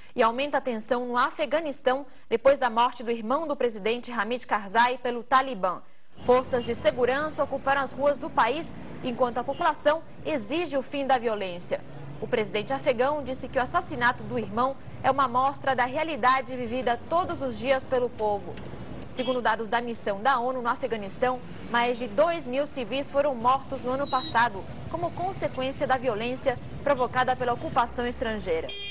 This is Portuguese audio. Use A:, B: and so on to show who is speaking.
A: E aumenta a tensão no Afeganistão depois da morte do irmão do presidente Hamid Karzai pelo Talibã. Forças de segurança ocuparam as ruas do país enquanto a população exige o fim da violência. O presidente afegão disse que o assassinato do irmão é uma amostra da realidade vivida todos os dias pelo povo. Segundo dados da missão da ONU no Afeganistão, mais de 2.000 civis foram mortos no ano passado, como consequência da violência provocada pela ocupação estrangeira.